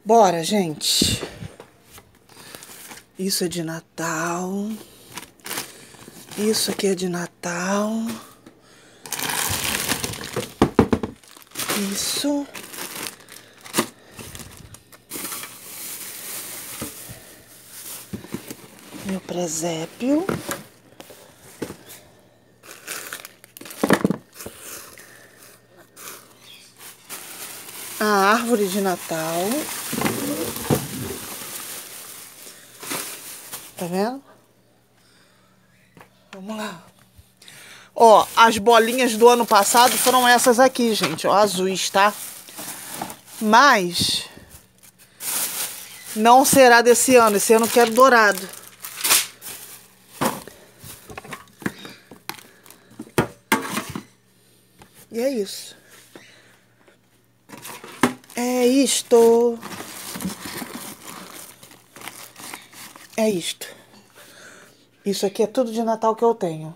Bora, gente. Isso é de Natal. Isso aqui é de Natal. Isso. Meu presépio. A árvore de Natal. Tá vendo? Vamos lá. Ó, as bolinhas do ano passado foram essas aqui, gente. Ó, azuis, tá? Mas não será desse ano. Esse ano eu quero dourado. E é isso. É isto. É isto. Isso aqui é tudo de Natal que eu tenho.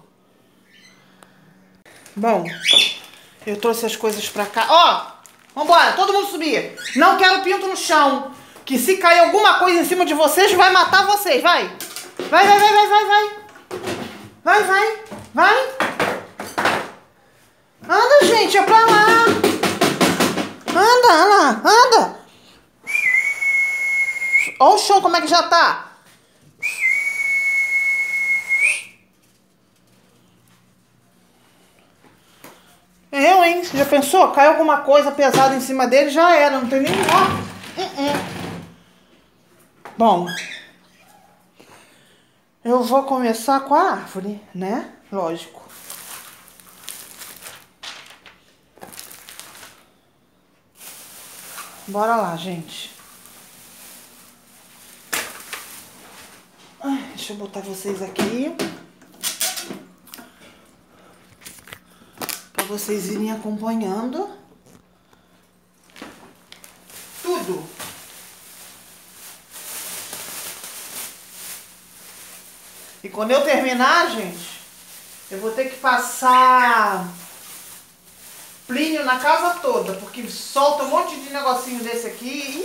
Bom, eu trouxe as coisas pra cá. Ó, vambora, todo mundo subir. Não quero pinto no chão. Que se cair alguma coisa em cima de vocês, vai matar vocês. Vai. Vai, vai, vai, vai, vai, vai. Vai, vai, vai. Anda, gente, é pra lá. Anda, anda, anda. Olha o chão como é que já tá. Eu, hein? Já pensou? Cai alguma coisa pesada em cima dele, já era. Não tem nem ó. Bom, eu vou começar com a árvore, né? Lógico. Bora lá, gente. Ai, deixa eu botar vocês aqui. Pra vocês irem acompanhando. Tudo. E quando eu terminar, gente, eu vou ter que passar Plínio na casa toda, porque solta um monte de negocinho desse aqui.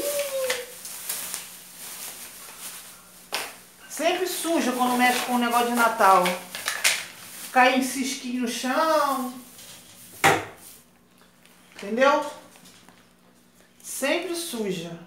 Sempre suja quando mexe com o negócio de Natal. Cai em cisquinho no chão. Entendeu? Sempre suja.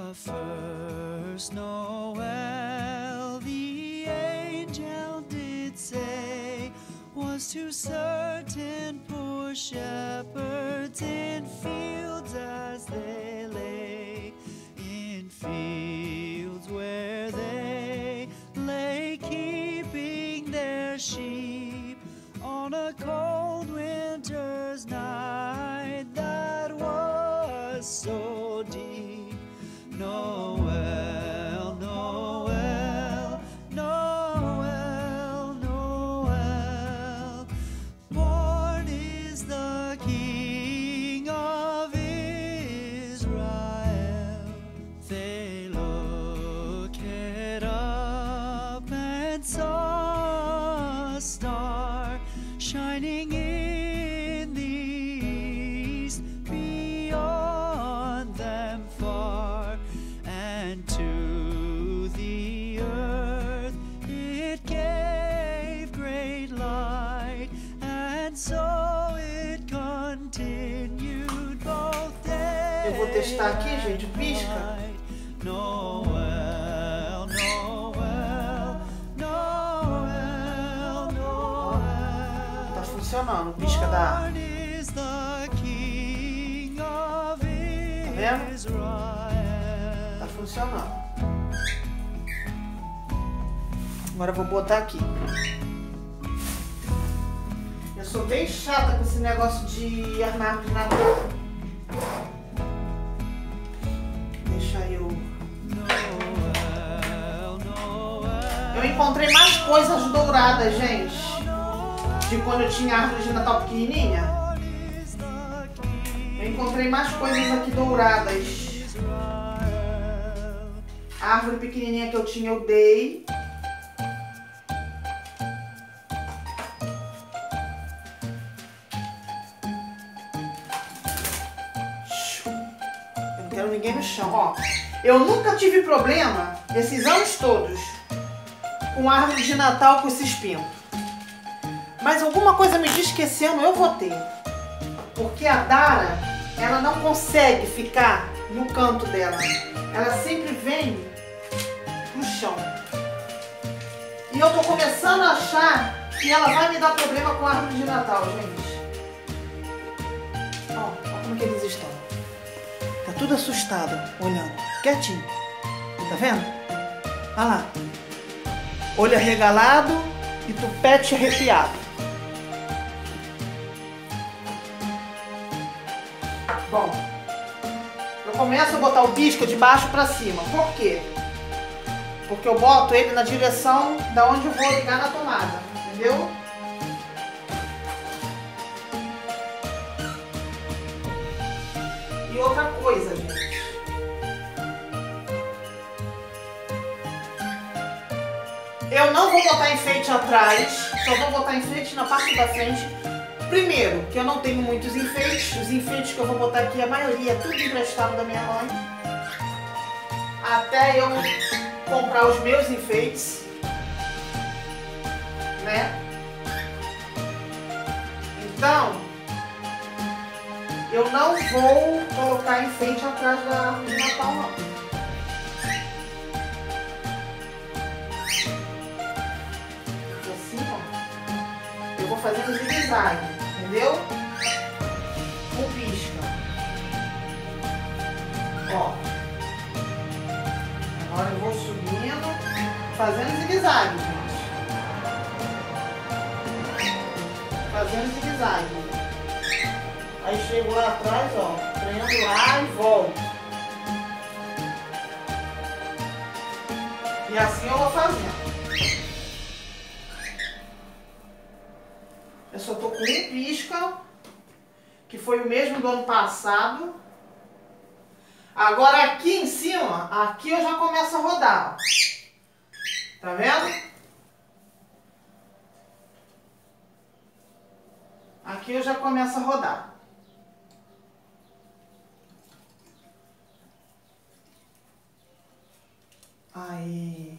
The first Noel, the angel did say, was to certain poor shepherds in fields as they lay, in fields where they lay keeping their sheep on a cold winter's night that was so deep. Noel, Noel, Noel, Noel, born is the King of Israel. They looked up and saw a star shining in the east beyond them far, and to the earth it gave great light, and so it continued both day. Eu vou testar aqui, gente, pisca. Noel, Noel, Noel, Noel. Tá funcionando, pisca da árvore. Tá vendo? Tá funcionando. Agora eu vou botar aqui. Eu sou bem chata com esse negócio de armário de Natal. Deixa eu... Eu encontrei mais coisas douradas, gente, de quando eu tinha árvore de Natal pequenininha. Eu encontrei mais coisas aqui douradas. A árvore pequenininha que eu tinha, eu dei. Eu não quero ninguém no chão, ó. Eu nunca tive problema, esses anos todos, com árvore de Natal com esses pintos. Mas alguma coisa me diz que esse ano eu vou ter. Porque a Dara, ela não consegue ficar no canto dela. Ela sempre vem no chão. E eu tô começando a achar que ela vai me dar problema com a árvore de Natal, gente. Ó, ó como que eles estão. Tá tudo assustado, olhando. Quietinho. Tá vendo? Olha lá. Olho arregalado e tupete arrepiado. Bom, eu começo a botar o bisca de baixo pra cima. Por quê? Porque eu boto ele na direção da onde eu vou ligar na tomada, entendeu? E outra coisa, gente. Eu não vou botar enfeite atrás, só vou botar enfeite na parte da frente. Primeiro, que eu não tenho muitos enfeites. Os enfeites que eu vou botar aqui, a maioria é tudo emprestado da minha mãe. Até eu comprar os meus enfeites, né? Então, eu não vou colocar enfeite atrás da árvore de Natal, não. Assim, ó. Eu vou fazer um zigue-zague. Entendeu? Com pisca. Ó. Agora eu vou subindo, fazendo zigue-zague, gente. Fazendo zigue-zague. Aí chego lá atrás, ó. Prendo lá e volto. E assim eu vou fazendo. Eu só tô com um pisca, que foi o mesmo do ano passado. Agora aqui em cima, aqui eu já começo a rodar, ó. Tá vendo? Aqui eu já começo a rodar. Aí...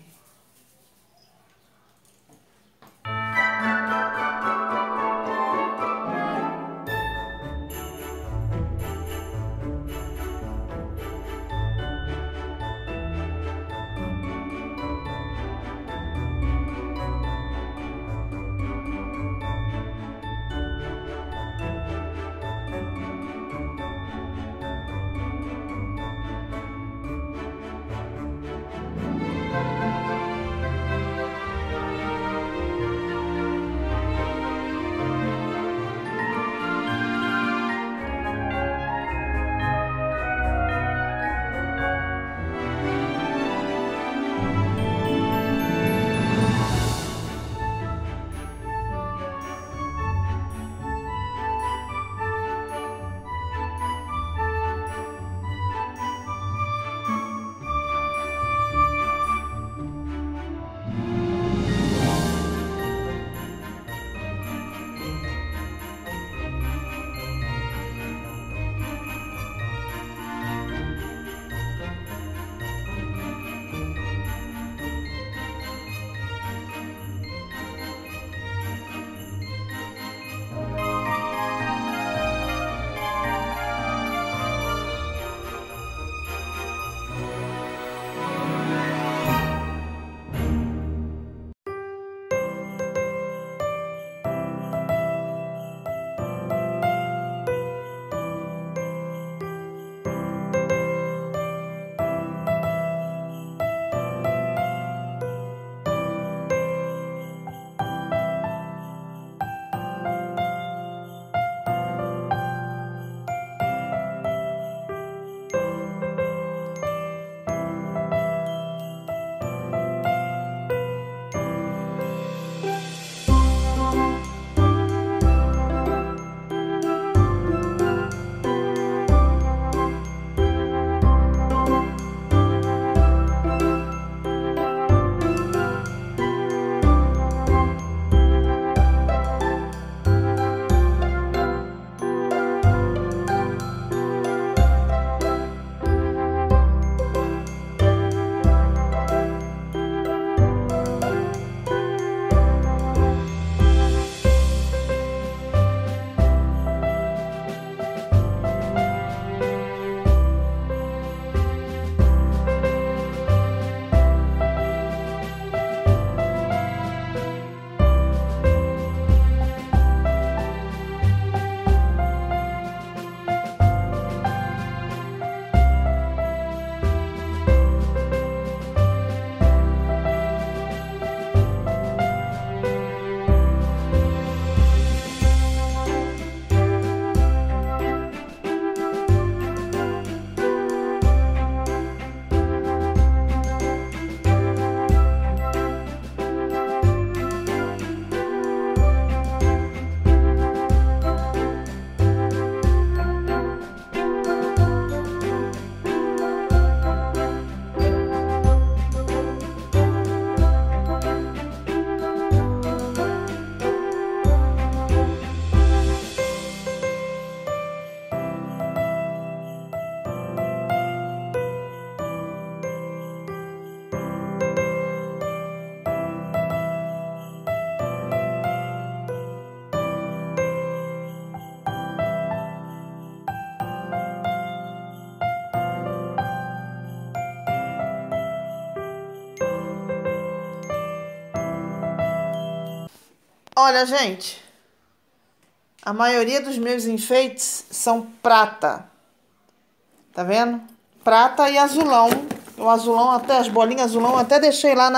Olha, gente, a maioria dos meus enfeites são prata. Tá vendo? Prata e azulão. O azulão, até as bolinhas azulão, até deixei lá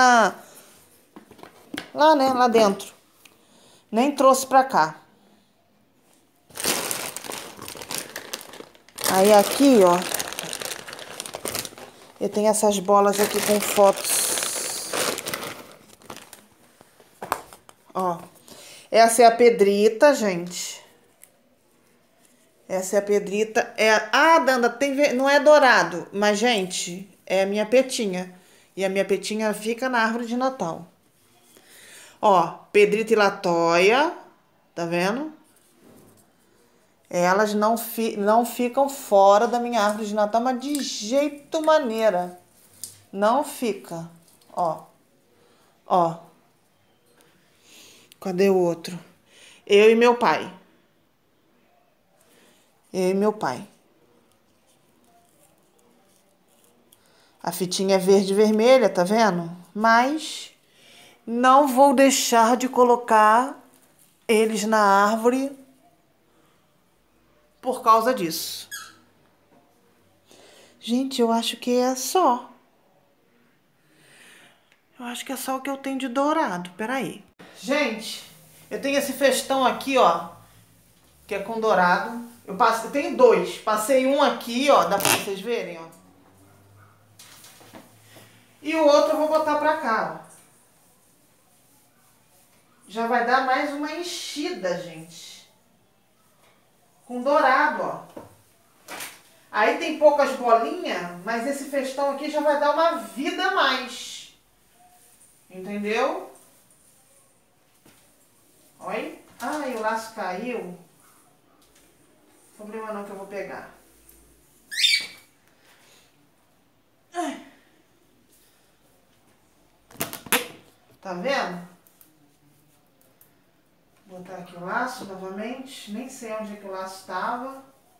lá dentro. Nem trouxe pra cá. Aí aqui, ó, eu tenho essas bolas aqui com fotos. Ó, essa é a pedrita, gente. Essa é a pedrita. Ah, Danda, não é dourado, mas, gente, é a minha petinha. E a minha petinha fica na árvore de Natal. Ó, pedrita e latoia, tá vendo? Elas não ficam fora da minha árvore de Natal, mas de jeito maneira. Não fica. Ó. Ó. Cadê o outro? Eu e meu pai. Eu e meu pai. A fitinha é verde e vermelha, tá vendo? Mas não vou deixar de colocar eles na árvore por causa disso. Gente, eu acho que é só. Eu acho que é só o que eu tenho de dourado. Peraí. Gente, eu tenho esse festão aqui, ó, que é com dourado. Eu tenho dois. Passei um aqui, ó, dá pra vocês verem, ó. E o outro eu vou botar pra cá, ó. Já vai dar mais uma enchida, gente. Com dourado, ó. Aí tem poucas bolinhas, mas esse festão aqui já vai dar uma vida a mais. Entendeu? Olha. Ai, o laço caiu. Problema não que eu vou pegar. Ai. Tá vendo? Vou botar aqui o laço novamente. Nem sei onde é que o laço estava.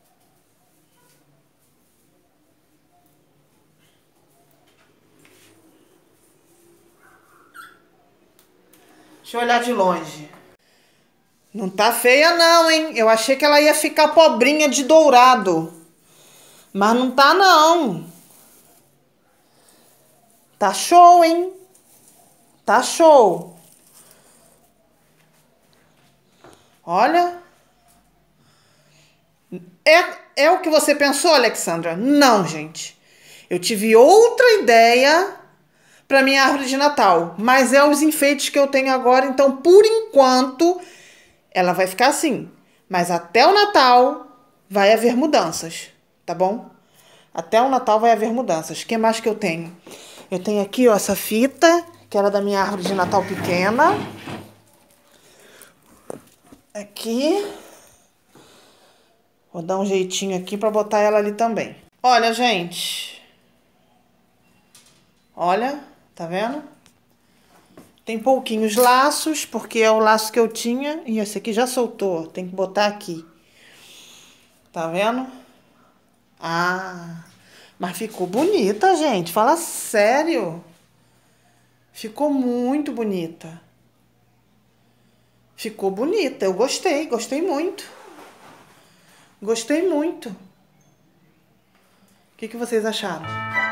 Deixa eu olhar de longe. Não tá feia não, hein? Eu achei que ela ia ficar pobrinha de dourado. Mas não tá não. Tá show, hein? Tá show. Olha. É o que você pensou, Alexandra? Não, gente. Eu tive outra ideia para minha árvore de Natal, mas é os enfeites que eu tenho agora, então por enquanto ela vai ficar assim. Mas até o Natal vai haver mudanças, tá bom? Até o Natal vai haver mudanças. O que mais que eu tenho? Eu tenho aqui, ó, essa fita, que era da minha árvore de Natal pequena. Aqui. Vou dar um jeitinho aqui para botar ela ali também. Olha, gente. Olha, tá vendo? Tem pouquinhos laços, porque é o laço que eu tinha. E esse aqui já soltou, tem que botar aqui. Tá vendo? Ah, mas ficou bonita, gente. Fala sério. Ficou muito bonita. Ficou bonita, eu gostei muito. Gostei muito. O que vocês acharam?